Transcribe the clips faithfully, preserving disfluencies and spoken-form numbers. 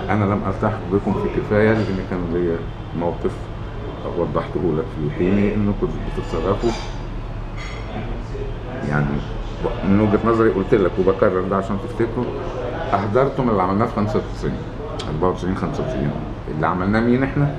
انا لم التحق بكم في كفايه، لان كان لي موقف وضحته لك في حيني انكم بتتصرفوا يعني من وجهه نظري. قلت لك وبكرر ده عشان تفتكروا، احضرتم اللي عملناه في خمسة وتسعين أربعة وتسعين خمسة وتسعين. اللي عملناه مين احنا؟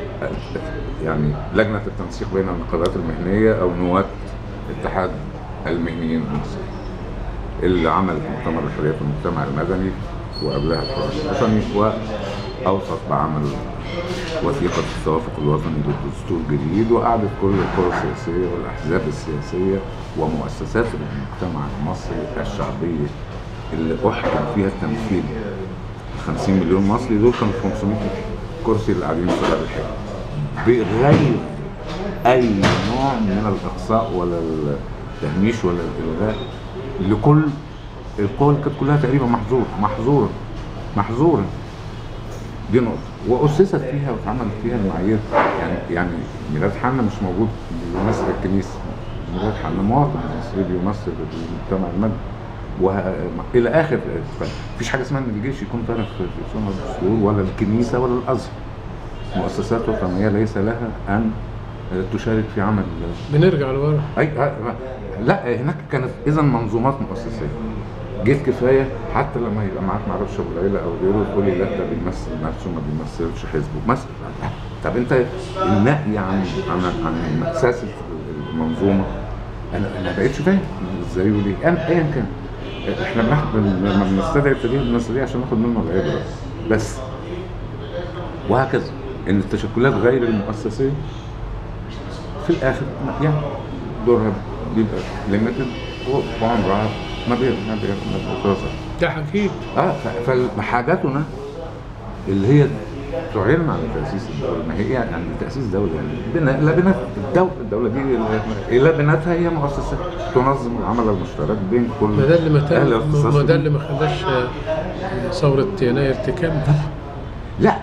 يعني لجنه التنسيق بين النقابات المهنيه او نواه اتحاد المهنيين المصري، اللي عملت مؤتمر الحريه في المجتمع المدني وقبلها الحوار الوطني، واوصت بعمل وثيقه التوافق الوطني ضد دستور جديد، وقعدت كل القوى السياسيه والاحزاب السياسيه ومؤسسات المجتمع المصري الشعبيه اللي احكم فيها التمثيل خمسين مليون مصري، دول كانوا خمسمائة كرسي اللي قاعدين في هذا الحي بغير اي نوع من الاقصاء ولا التهميش ولا الالغاء لكل القوى اللي كانت كلها تقريبا محظور محظور محظورا. دي نقطه، واسست فيها واتعملت فيها المعايير. يعني يعني ميلاد حنا مش موجود بيمثل الكنيسه، ميلاد حنا مواطن مصري بيمثل المجتمع المدني والى اخر. مفيش حاجه اسمها ان الجيش يكون طرف في صنع الدستور ولا الكنيسه ولا الازهر. مؤسسات وطنيه ليس لها ان تشارك في عمل. بنرجع لورا. اي لا، هناك كانت اذا منظومات مؤسسيه. جيت كفايه حتى لما يبقى معاك معرفش ابو العيله او غيره تقول لي لا ده بيمثل نفسه ما بيمثلش حزبه مثلا. طب انت النهي عن عن عن مأسسة المنظومه انا ما بقتش فاهم ازاي وليه. انا ايا كان احنا بناخد لما بنستدعي التاريخ المصري عشان ناخد منه العبره بس. وهكذا ان التشكلات غير المؤسسيه في الاخر يعني دورها بيبقى ليميتد وعمرها ما بيبقى ما بيبقى ده حقيقي. اه فحاجاتنا اللي هي تعلن عن تاسيس الدوله، ما هي يعني تاسيس دوله يعني بناء لا بناء الدوله الدوله دي الى بناتها هي مؤسسات تنظم العمل المشترك بين كل ما ده اللي ما ما ده اللي ما خلاش ثوره يناير تكمل. لا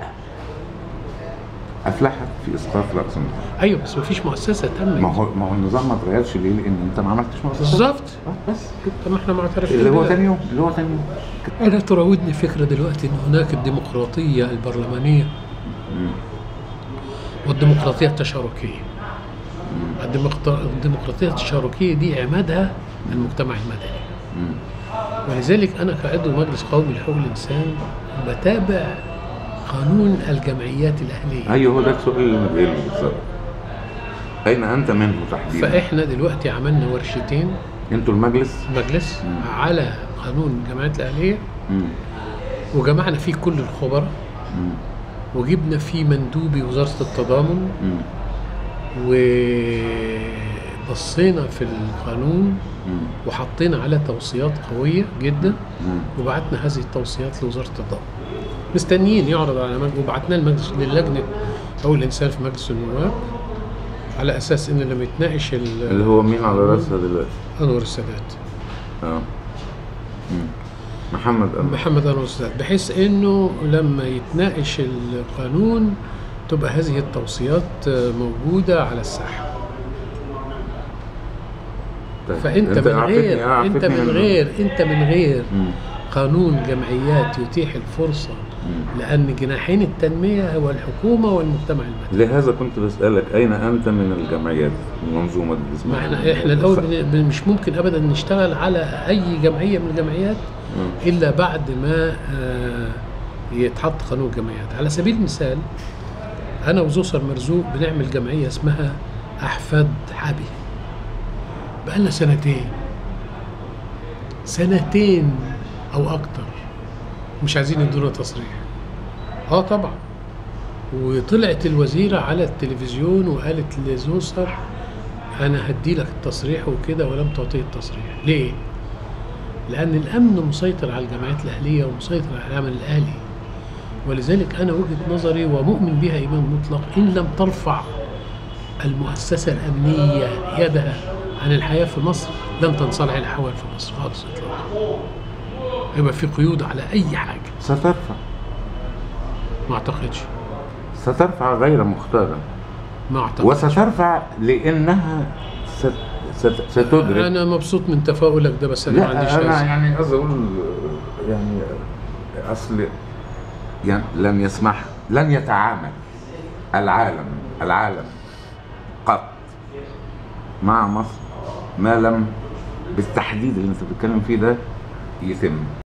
افلحت في اسقاط راس النظام. ايوه بس ما فيش مؤسسه تمت. ما هو ما هو النظام ما اتغيرش ليه؟ لان انت ما عملتش مؤسسه بالظبط. اه بس كده. طب ما احنا ما اعترفناش اللي هو ثاني يوم اللي هو ثاني يوم انا تراودني فكره دلوقتي ان هناك الديمقراطيه البرلمانيه والديمقراطيه التشاركيه. الديمقراطيه التشاركيه دي عمادها المجتمع المدني. مم. ولذلك انا كعضو مجلس قومي لحقوق الانسان بتابع قانون الجمعيات الاهليه. ايوه هو ده السؤال اللي بيقوله بالظبط. اين انت منه تحديدا؟ فاحنا دلوقتي عملنا ورشتين. انتوا المجلس؟ مجلس مم. على قانون الجمعيات الاهليه. مم. وجمعنا فيه كل الخبراء. مم. وجبنا فيه مندوبي وزاره التضامن. مم. وبصينا في القانون. مم. وحطينا على توصيات قويه جدا. مم. وبعتنا هذه التوصيات لوزاره التضامن. مستنيين يعرض على مجلس، وبعتناه المجلس للجنه حقوق الانسان في مجلس النواب على اساس ان لما يتناقش اللي هو مين على راسها دلوقتي؟ انور السادات. اه محمد أنور. محمد انور السادات، بحيث انه لما يتناقش القانون تبقى هذه التوصيات موجوده على الساحه. طيب. فانت من غير انت من غير انت من غير مم. قانون جمعيات يتيح الفرصه مم. لان جناحين التنميه هو الحكومه والمجتمع المدني. لهذا كنت بسالك اين انت من الجمعيات المنظومه دي؟ ما احنا احنا الاول ف... مش ممكن ابدا نشتغل على اي جمعيه من الجمعيات مم. الا بعد ما آه يتحط قانون الجمعيات. على سبيل المثال انا وزوسر مرزوق بنعمل جمعيه اسمها احفاد حبي بقالنا سنتين سنتين او اكتر مش عايزين يدونا تصريح. اه طبعا. وطلعت الوزيره على التلفزيون وقالت لزوسر انا هدي لك التصريح وكده، ولم تعطيه التصريح. ليه؟ لان الامن مسيطر على الجمعيات الاهليه ومسيطر على العمل الاهلي. ولذلك انا وجهه نظري ومؤمن بها ايمان مطلق ان لم ترفع المؤسسه الامنيه يدها عن الحياه في مصر لن تنصلح الاحوال في مصر خالص اطلاقا. يبقى في قيود على اي حاجه. سترفع. ما اعتقدش. سترفع غير مختارة. ما اعتقدش. وسترفع لانها ست... ست... ستدرك. انا مبسوط من تفاؤلك ده، بس انا ما عنديش انا يعني قصدي اقول يعني اصل يعني لن يسمح، لن يتعامل العالم العالم قط مع مصر ما لم بالتحديد اللي انت بتتكلم فيه ده يتم.